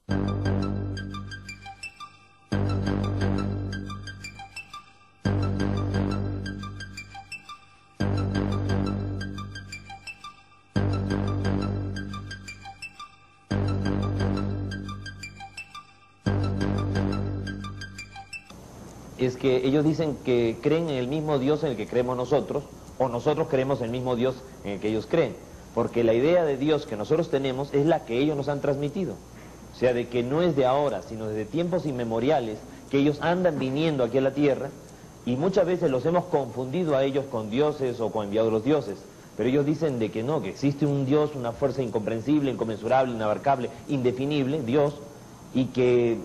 Es que ellos dicen que creen en el mismo Dios en el que creemos nosotros, o nosotros creemos en el mismo Dios en el que ellos creen, porque la idea de Dios que nosotros tenemos es la que ellos nos han transmitido, o sea, de que no es de ahora, sino desde tiempos inmemoriales, que ellos andan viniendo aquí a la tierra, y muchas veces los hemos confundido a ellos con dioses o con enviados de los dioses, pero ellos dicen de que no, que existe un Dios, una fuerza incomprensible, inconmensurable, inabarcable, indefinible, Dios, y que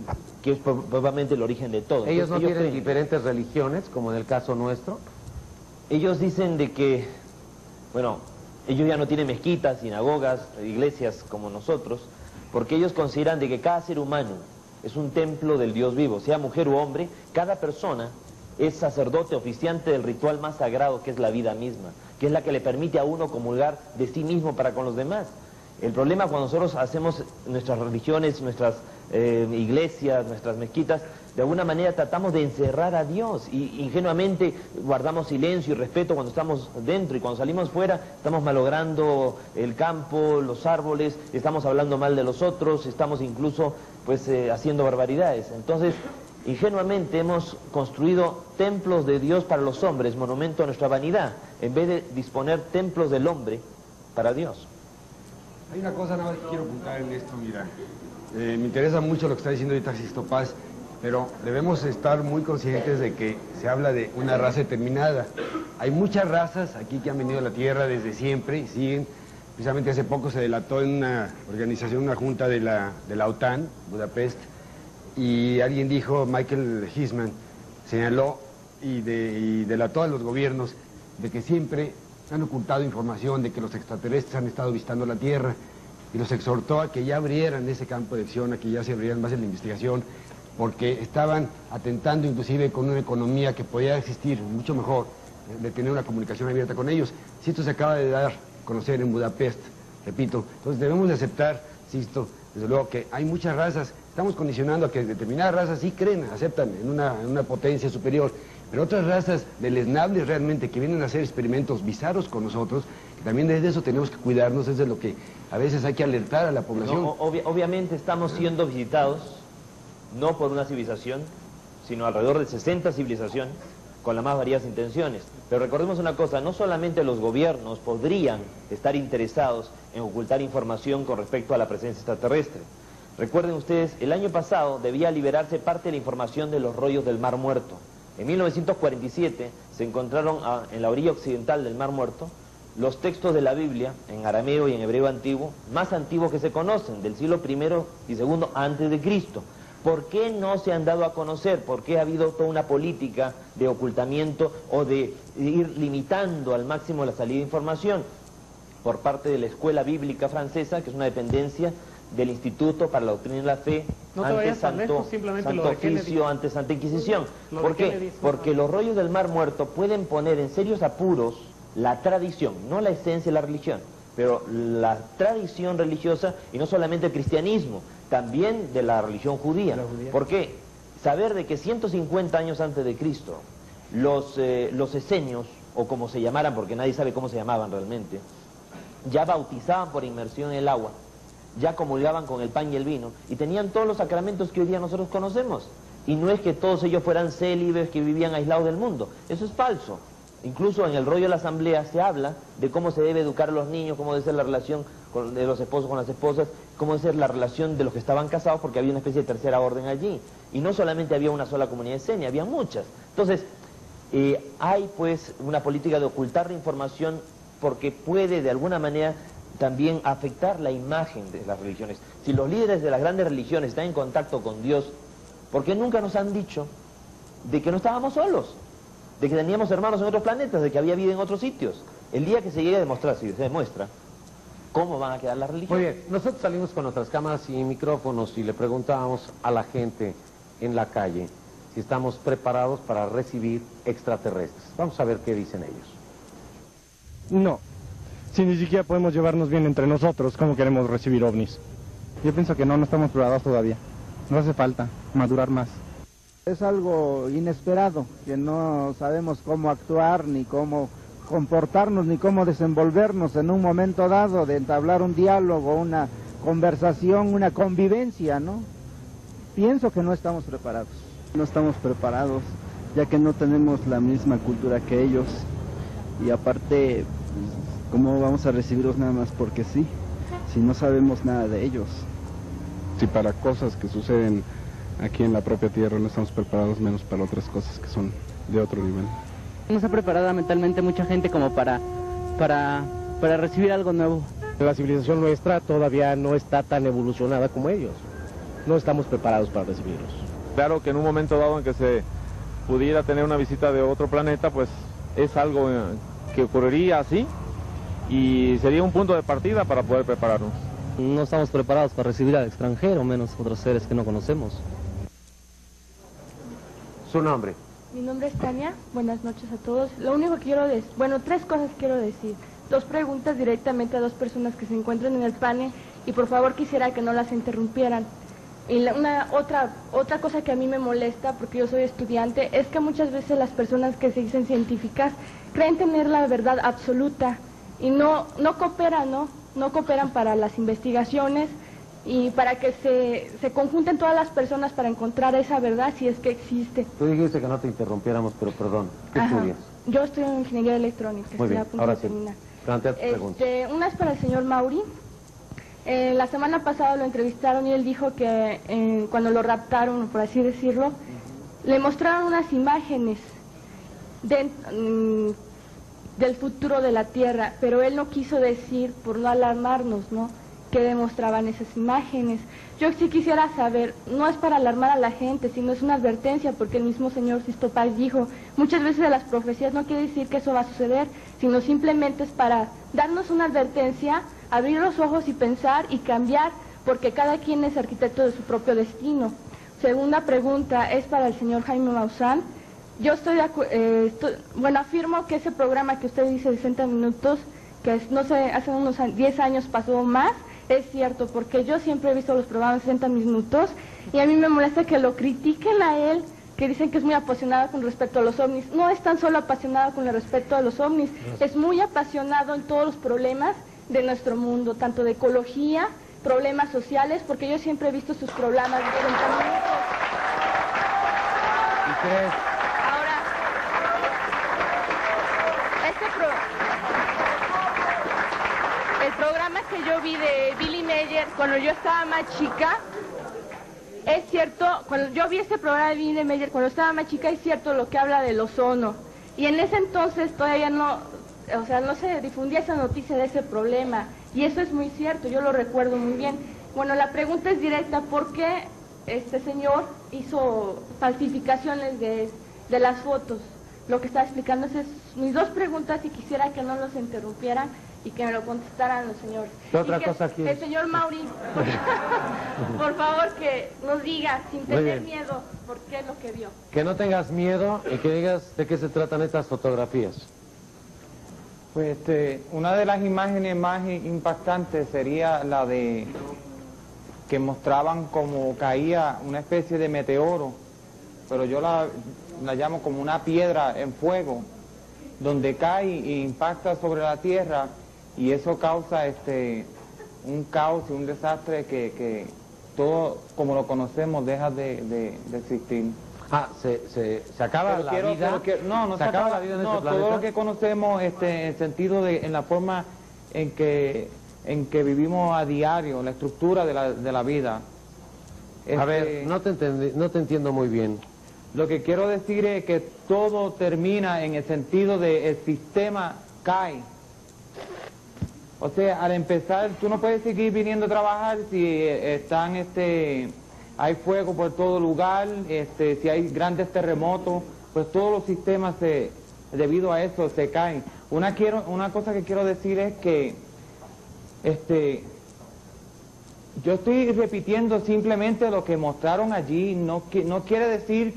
es probablemente el origen de todo. ¿Ellos no tienen creen diferentes religiones, como en el caso nuestro? Ellos dicen de que, bueno, ellos ya no tienen mezquitas, sinagogas, iglesias como nosotros, porque ellos consideran de que cada ser humano es un templo del Dios vivo, sea mujer u hombre, cada persona es sacerdote oficiante del ritual más sagrado que es la vida misma, que es la que le permite a uno comulgar de sí mismo para con los demás. El problema cuando nosotros hacemos nuestras religiones, nuestras iglesias, nuestras mezquitas, de alguna manera tratamos de encerrar a Dios y ingenuamente guardamos silencio y respeto cuando estamos dentro, y cuando salimos fuera estamos malogrando el campo, los árboles, estamos hablando mal de los otros, estamos incluso pues haciendo barbaridades. Entonces ingenuamente hemos construido templos de Dios para los hombres, monumento a nuestra vanidad, en vez de disponer templos del hombre para Dios. Hay una cosa nada más que quiero apuntar en esto, mira. Me interesa mucho lo que está diciendo ahorita Sixto Paz, pero debemos estar muy conscientes de que se habla de una raza determinada. Hay muchas razas aquí que han venido a la Tierra desde siempre y siguen. Precisamente hace poco se delató en una organización, una junta de la OTAN, Budapest, y alguien dijo, Michael Heisman, señaló y delató a los gobiernos de que siempre han ocultado información de que los extraterrestres han estado visitando la Tierra, y los exhortó a que ya abrieran ese campo de acción, a que ya se abrieran más en la investigación, porque estaban atentando inclusive con una economía que podía existir mucho mejor, de tener una comunicación abierta con ellos. Si esto se acaba de dar a conocer en Budapest, repito, entonces debemos de aceptar, Sisto, desde luego que hay muchas razas, estamos condicionando a que determinadas razas sí creen, aceptan en una potencia superior, pero otras razas deleznables realmente que vienen a hacer experimentos bizarros con nosotros, que también desde eso tenemos que cuidarnos, es de lo que a veces hay que alertar a la población. No, obviamente estamos siendo visitados, no por una civilización, sino alrededor de 60 civilizaciones, con las más variadas intenciones. Pero recordemos una cosa, no solamente los gobiernos podrían estar interesados en ocultar información con respecto a la presencia extraterrestre. Recuerden ustedes, el año pasado debía liberarse parte de la información de los rollos del Mar Muerto. En 1947 se encontraron en la orilla occidental del Mar Muerto los textos de la Biblia, en arameo y en hebreo antiguo, más antiguos que se conocen, del siglo I y II antes de Cristo. ¿Por qué no se han dado a conocer? ¿Por qué ha habido toda una política de ocultamiento o de ir limitando al máximo la salida de información por parte de la Escuela Bíblica Francesa, que es una dependencia del Instituto para la Doctrina y la Fe, ante Santo Oficio, ante Santa Inquisición? ¿Por qué? Porque los rollos del Mar Muerto pueden poner en serios apuros la tradición, no la esencia de la religión, pero la tradición religiosa, y no solamente el cristianismo, también de la religión judía. ¿Por qué? Saber de que 150 años antes de Cristo, los esenios, o como se llamaran, porque nadie sabe cómo se llamaban realmente, ya bautizaban por inmersión en el agua, ya comulgaban con el pan y el vino, y tenían todos los sacramentos que hoy día nosotros conocemos. Y no es que todos ellos fueran célibes, que vivían aislados del mundo. Eso es falso. Incluso en el rollo de la asamblea se habla de cómo se debe educar a los niños, cómo debe ser la relación de los esposos con las esposas, cómo debe ser la relación de los que estaban casados, porque había una especie de tercera orden allí. Y no solamente había una sola comunidad esenia, había muchas. Entonces, hay pues una política de ocultar la información porque puede de alguna manera también afectar la imagen de las religiones. Si los líderes de las grandes religiones están en contacto con Dios, ¿por qué nunca nos han dicho de que no estábamos solos? De que teníamos hermanos en otros planetas, de que había vida en otros sitios. El día que se llegue a demostrar, si se demuestra, ¿cómo van a quedar las religiones? Muy bien, nosotros salimos con nuestras cámaras y micrófonos y le preguntábamos a la gente en la calle si estamos preparados para recibir extraterrestres. Vamos a ver qué dicen ellos. No. Si ni siquiera podemos llevarnos bien entre nosotros, ¿cómo queremos recibir ovnis? Yo pienso que no estamos preparados todavía. Nos hace falta madurar más. Es algo inesperado, que no sabemos cómo actuar, ni cómo comportarnos, ni cómo desenvolvernos en un momento dado, de entablar un diálogo, una conversación, una convivencia, ¿no? Pienso que no estamos preparados. No estamos preparados, ya que no tenemos la misma cultura que ellos. Y aparte, ¿cómo vamos a recibirlos nada más porque sí? Si no sabemos nada de ellos. Si para cosas que suceden aquí en la propia tierra no estamos preparados, menos para otras cosas que son de otro nivel. No está preparada mentalmente mucha gente como para recibir algo nuevo. La civilización nuestra todavía no está tan evolucionada como ellos. No estamos preparados para recibirlos. Claro que en un momento dado en que se pudiera tener una visita de otro planeta, pues es algo que ocurriría así y sería un punto de partida para poder prepararnos. No estamos preparados para recibir al extranjero, menos otros seres que no conocemos. ¿Su nombre? Mi nombre es Tania, buenas noches a todos. Lo único que quiero decir, bueno, 3 cosas quiero decir. 2 preguntas directamente a 2 personas que se encuentran en el panel y por favor quisiera que no las interrumpieran. Y otra cosa que a mí me molesta, porque yo soy estudiante, es que muchas veces las personas que se dicen científicas creen tener la verdad absoluta y no cooperan, no cooperan para las investigaciones y para que se conjunten todas las personas para encontrar esa verdad si es que existe. Tú dijiste que no te interrumpiéramos, pero perdón, ¿qué estudias? Yo estoy en ingeniería electrónica, Muy bien, estoy a punto ahora de terminar. Plantea tu pregunta. Una es para el señor Mauri. La semana pasada lo entrevistaron y él dijo que cuando lo raptaron, por así decirlo, le mostraron unas imágenes del futuro de la Tierra, pero él no quiso decir, por no alarmarnos, ¿no?, qué demostraban esas imágenes. Yo sí quisiera saber, no es para alarmar a la gente, sino es una advertencia, porque el mismo señor Sisto Paz dijo, muchas veces de las profecías no quiere decir que eso va a suceder, sino simplemente es para darnos una advertencia, abrir los ojos y pensar y cambiar, porque cada quien es arquitecto de su propio destino. Segunda pregunta es para el señor Jaime Maussan. Yo afirmo que ese programa que usted dice de 60 minutos, que no sé, hace unos 10 años pasó más, es cierto, porque yo siempre he visto los programas de 60 minutos y a mí me molesta que lo critiquen a él, que dicen que es muy apasionado con respecto a los ovnis. No es tan solo apasionado con respecto a los ovnis, es muy apasionado en todos los problemas de nuestro mundo, tanto de ecología, problemas sociales, porque yo siempre he visto sus programas de 60 minutos. ¿Y crees? Ahora, el programa que yo vi de Billy Mayer cuando yo estaba más chica, es cierto, cuando yo vi este programa de Billy Mayer cuando estaba más chica, es cierto lo que habla del ozono, y en ese entonces todavía no se difundía esa noticia de ese problema, y eso es muy cierto, yo lo recuerdo muy bien. Bueno, la pregunta es directa, ¿por qué este señor hizo falsificaciones de las fotos? Lo que estaba explicando es mis 2 preguntas y quisiera que no los interrumpieran y que me lo contestaran los señores. ¿Qué otra cosa quieres? El señor Mauri, por favor, que nos diga, sin tener miedo, por qué es lo que vio. Que no tengas miedo y que digas de qué se tratan estas fotografías. Pues una de las imágenes más impactantes sería la de que mostraban como caía una especie de meteoro, pero yo la llamo como una piedra en fuego, donde cae e impacta sobre la tierra y eso causa un caos y un desastre que todo como lo conocemos deja de existir. Se acaba la vida. No se acaba la vida en este planeta. Todo lo que conocemos en el sentido en la forma en que vivimos a diario, la estructura de la vida. A ver, no te entiendo muy bien. Lo que quiero decir es que todo termina en el sentido de el sistema cae. O sea, al empezar, tú no puedes seguir viniendo a trabajar si hay fuego por todo lugar, si hay grandes terremotos, pues todos los sistemas debido a eso se caen. Una cosa que quiero decir es que yo estoy repitiendo simplemente lo que mostraron allí, no quiere decir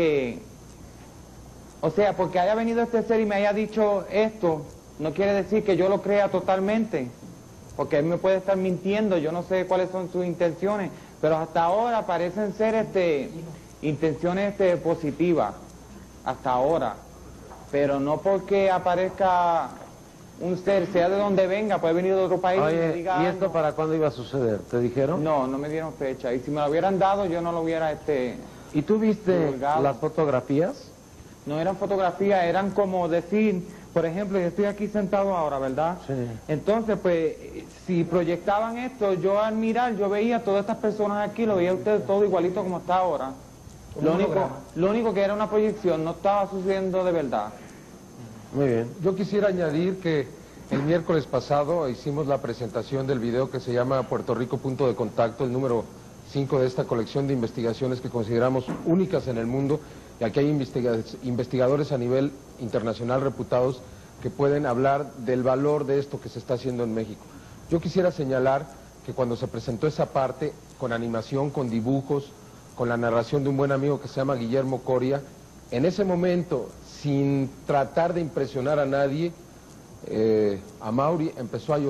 o sea, porque haya venido este ser y me haya dicho esto, no quiere decir que yo lo crea totalmente. porque él me puede estar mintiendo, yo no sé cuáles son sus intenciones, pero hasta ahora parecen ser intenciones positivas, hasta ahora, pero no porque aparezca un ser, sea de donde venga, puede venir de otro país. Oye, y me diga ¿y esto para cuándo iba a suceder? ¿Te dijeron? No, no me dieron fecha, y si me lo hubieran dado yo no lo hubiera ¿Y tú viste divulgado. las fotografías? No eran fotografías, eran como decir, por ejemplo, yo estoy aquí sentado ahora, ¿verdad? Sí. Entonces, pues, si proyectaban esto, yo al mirar, yo veía todas estas personas aquí, lo veía usted todo igualito como está ahora. Lo único que era una proyección, no estaba sucediendo de verdad. Muy bien. Yo quisiera añadir que el miércoles pasado hicimos la presentación del video que se llama Puerto Rico Punto de Contacto, el número 5 de esta colección de investigaciones que consideramos únicas en el mundo, y aquí hay investigadores a nivel internacional reputados que pueden hablar del valor de esto que se está haciendo en México. Yo quisiera señalar que cuando se presentó esa parte, con animación, con dibujos, con la narración de un buen amigo que se llama Guillermo Coria, en ese momento, sin tratar de impresionar a nadie, Amaury empezó a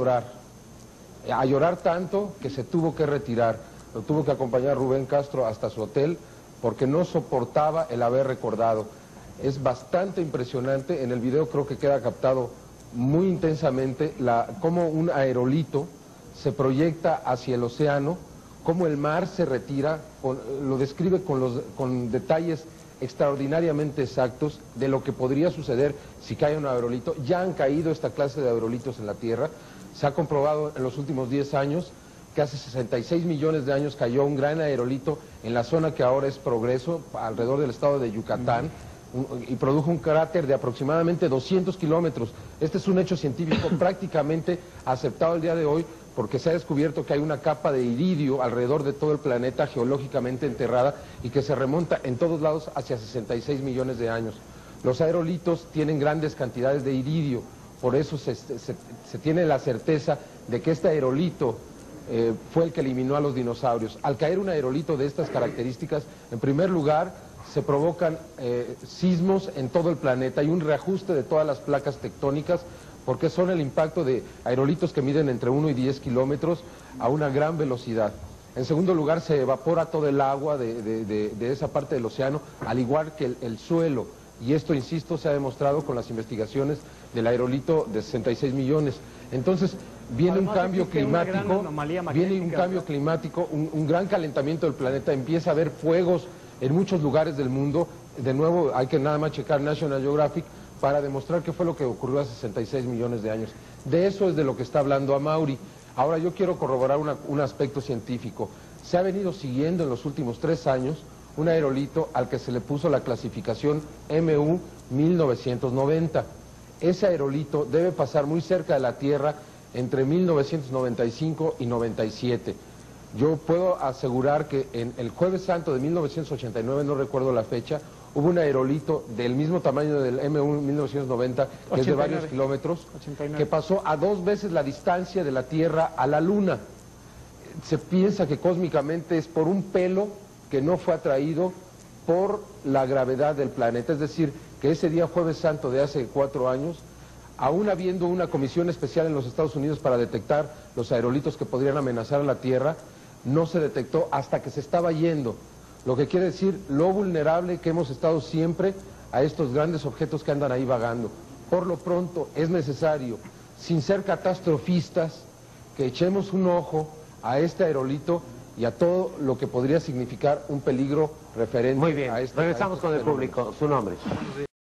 llorar tanto que se tuvo que retirar. Lo tuvo que acompañar Rubén Castro hasta su hotel porque no soportaba el haber recordado. Es bastante impresionante, en el video creo que queda captado muy intensamente cómo un aerolito se proyecta hacia el océano, cómo el mar se retira, lo describe con detalles extraordinariamente exactos de lo que podría suceder si cae un aerolito. Ya han caído esta clase de aerolitos en la Tierra, se ha comprobado en los últimos 10 años que hace 66 millones de años cayó un gran aerolito en la zona que ahora es Progreso, alrededor del estado de Yucatán, y produjo un cráter de aproximadamente 200 kilómetros. Este es un hecho científico prácticamente aceptado el día de hoy, porque se ha descubierto que hay una capa de iridio alrededor de todo el planeta geológicamente enterrada y que se remonta en todos lados hacia 66 millones de años. Los aerolitos tienen grandes cantidades de iridio, por eso se tiene la certeza de que este aerolito fue el que eliminó a los dinosaurios. Al caer un aerolito de estas características, en primer lugar, se provocan sismos en todo el planeta y un reajuste de todas las placas tectónicas, porque son el impacto de aerolitos que miden entre 1 y 10 kilómetros a una gran velocidad. En segundo lugar, se evapora todo el agua de esa parte del océano, al igual que el suelo. Y esto, insisto, se ha demostrado con las investigaciones del aerolito de 66 millones. Entonces, viene un cambio climático, un gran calentamiento del planeta, empieza a haber fuegos en muchos lugares del mundo. De nuevo, hay que nada más checar National Geographic para demostrar qué fue lo que ocurrió hace 66 millones de años. De eso es de lo que está hablando Amaury. Ahora yo quiero corroborar un aspecto científico. Se ha venido siguiendo en los últimos 3 años un aerolito al que se le puso la clasificación MU 1990. Ese aerolito debe pasar muy cerca de la Tierra entre 1995 y 97. Yo puedo asegurar que en el Jueves Santo de 1989, no recuerdo la fecha, hubo un aerolito del mismo tamaño del MU 1990, que es de varios kilómetros, que pasó a 2 veces la distancia de la Tierra a la Luna. Se piensa que cósmicamente es por un pelo que no fue atraído por la gravedad del planeta. Es decir, que ese día Jueves Santo de hace 4 años, aún habiendo una comisión especial en los Estados Unidos para detectar los aerolitos que podrían amenazar a la Tierra, no se detectó hasta que se estaba yendo. Lo que quiere decir lo vulnerable que hemos estado siempre a estos grandes objetos que andan ahí vagando. Por lo pronto es necesario, sin ser catastrofistas, que echemos un ojo a este aerolito y a todo lo que podría significar un peligro referente. Muy bien, a este regresamos con el público. Su nombre.